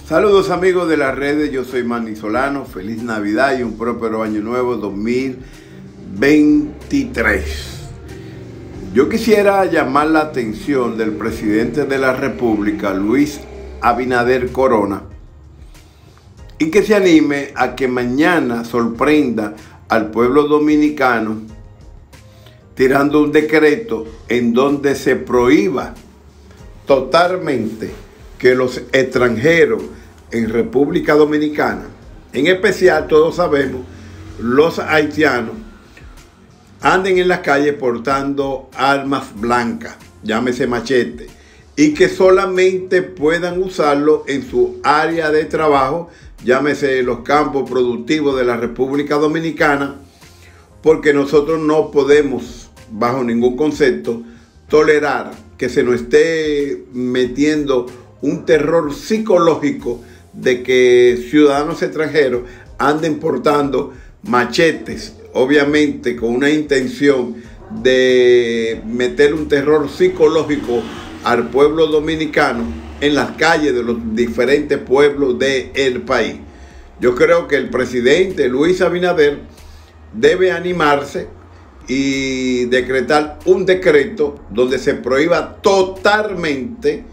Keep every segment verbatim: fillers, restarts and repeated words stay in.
Saludos amigos de las redes, yo soy Manny Solano, feliz Navidad y un próspero año nuevo dos mil veintitrés. Yo quisiera llamar la atención del presidente de la República, Luis Abinader Corona, y que se anime a que mañana sorprenda al pueblo dominicano tirando un decreto en donde se prohíba totalmente que los extranjeros en República Dominicana, en especial todos sabemos, los haitianos, anden en las calles portando armas blancas, llámese machete, y que solamente puedan usarlo en su área de trabajo, llámese los campos productivos de la República Dominicana, porque nosotros no podemos, bajo ningún concepto, tolerar que se nos esté metiendo un terror psicológico de que ciudadanos extranjeros anden portando machetes, obviamente con una intención de meter un terror psicológico al pueblo dominicano en las calles de los diferentes pueblos del país. Yo creo que el presidente Luis Abinader debe animarse y decretar un decreto donde se prohíba totalmente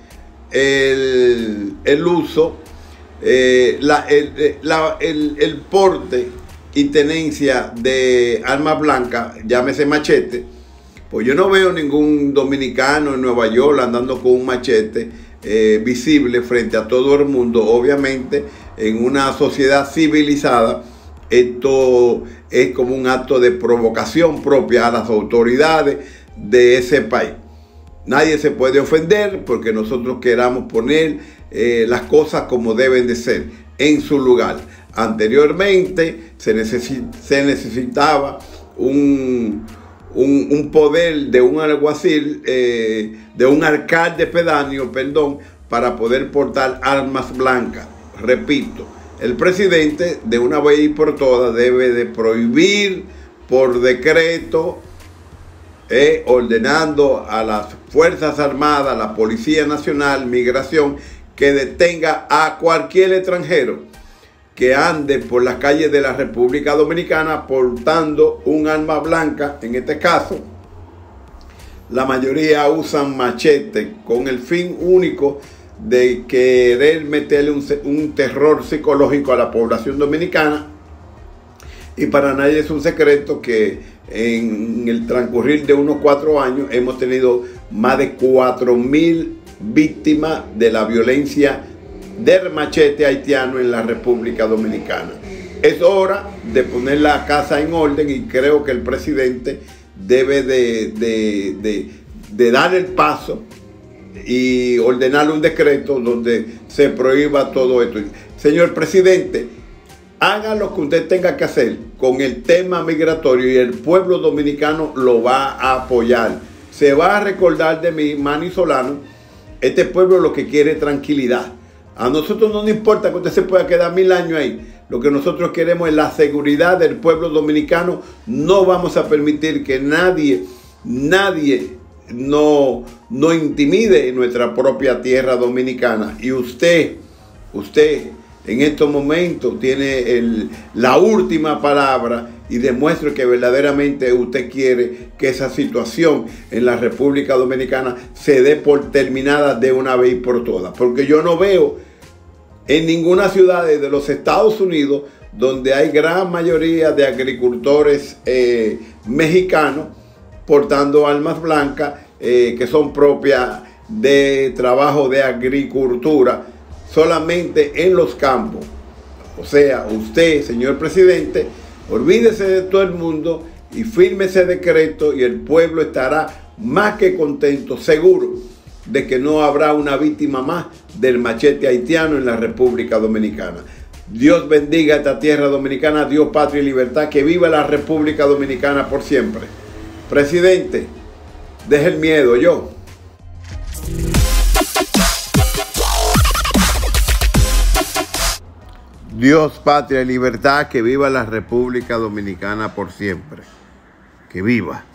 el, el uso, eh, la, el, la, el, el porte y tenencia de armas blancas, llámese machete. Pues yo no veo ningún dominicano en Nueva York andando con un machete eh, visible frente a todo el mundo. Obviamente, en una sociedad civilizada, esto es como un acto de provocación propia a las autoridades de ese país. Nadie se puede ofender porque nosotros queramos poner eh, las cosas como deben de ser, en su lugar. Anteriormente se, necesi se necesitaba un, un, un poder de un alguacil, eh, de un alcalde pedáneo, perdón, para poder portar armas blancas. Repito, el presidente de una vez y por todas debe de prohibir por decreto, eh, ordenando a las Fuerzas Armadas, a la Policía Nacional, Migración, que detenga a cualquier extranjero que ande por las calles de la República Dominicana portando un arma blanca. En este caso, la mayoría usan machete con el fin único de querer meterle un, un terror psicológico a la población dominicana. Y para nadie es un secreto que en el transcurrir de unos cuatro años hemos tenido más de cuatro mil víctimas de la violencia del machete haitiano en la República Dominicana. Es hora de poner la casa en orden y creo que el presidente debe de, de, de, de dar el paso y ordenar un decreto donde se prohíba todo esto. Señor presidente, haga lo que usted tenga que hacer con el tema migratorio y el pueblo dominicano lo va a apoyar. Se va a recordar de mí, Manny Solano. Este pueblo lo que quiere es tranquilidad. A nosotros no nos importa que usted se pueda quedar mil años ahí. Lo que nosotros queremos es la seguridad del pueblo dominicano. No vamos a permitir que nadie, nadie no, no intimide en nuestra propia tierra dominicana. Y usted, usted en estos momentos tiene el, la última palabra y demuestre que verdaderamente usted quiere que esa situación en la República Dominicana se dé por terminada de una vez y por todas. Porque yo no veo en ninguna ciudad de los Estados Unidos donde hay gran mayoría de agricultores eh, mexicanos portando armas blancas eh, que son propias de trabajo de agricultura, solamente en los campos. O sea, usted, señor presidente, olvídese de todo el mundo y firme ese decreto y el pueblo estará más que contento, seguro de que no habrá una víctima más del machete haitiano en la República Dominicana. Dios bendiga esta tierra dominicana, Dios, patria y libertad, que viva la República Dominicana por siempre. Presidente, deje el miedo, yo. Dios, patria y libertad, que viva la República Dominicana por siempre. Que viva.